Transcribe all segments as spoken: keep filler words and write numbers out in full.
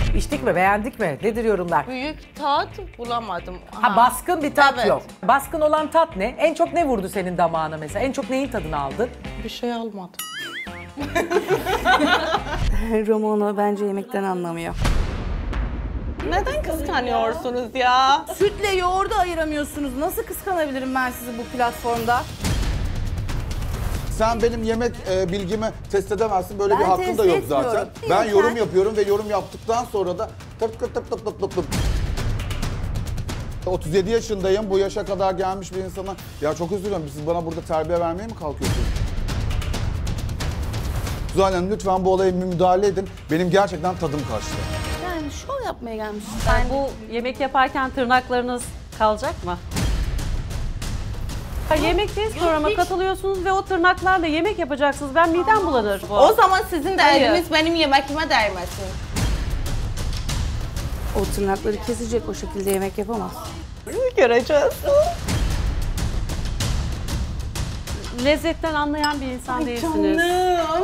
İçtik mi? Beğendik mi? Nedir yorumlar? Büyük tat bulamadım. Ha, baskın bir tat Evet. yok. Baskın olan tat ne? En çok ne vurdu senin damağına mesela? En çok neyin tadını aldın? Bir şey almadım. Romano bence yemekten anlamıyor. Neden kıskanıyorsunuz ya? Sütle yoğurdu ayıramıyorsunuz. Nasıl kıskanabilirim ben sizi bu platformda? Sen benim yemek e, bilgimi test edemezsin. Böyle Ben bir hakkın da test yok zaten. etmiyorum. Ben Yok, yorum sen- yapıyorum ve yorum yaptıktan sonra da tırt tırt tırt tırt tırt tırt tırt. otuz yedi yaşındayım. Bu yaşa kadar gelmiş bir insana ya çok üzülüyorum. Siz bana burada terbiye vermeye mi kalkıyorsunuz? Zuhal Hanım lütfen bu olaya müdahale edin. Benim gerçekten tadım kaçtı. Yani şov yapmaya gelmiş. Ben bu yemek yaparken tırnaklarınız kalacak mı? Ya yemekteyiz programa katılıyorsunuz ve o tırnaklarla yemek yapacaksınız. Ben midem bulanır bu. O zaman sizin de Hayır. eliniz benim yemekime değmesin. O tırnakları kesecek, o şekilde yemek yapamaz. Göreceğiz. Lezzetten anlayan bir insan değilsiniz. Canım.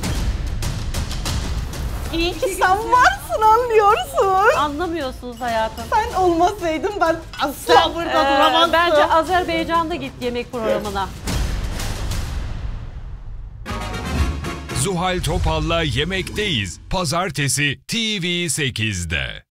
İyi ki sen varsın, anlıyorsun. Anlamıyorsunuz hayatım. Sen olmasaydın ben asla burada Ee, duramazdım. bence Azerbaycan'da git yemek programına. Zuhal Topal'la Yemekteyiz. Pazartesi T V sekizde.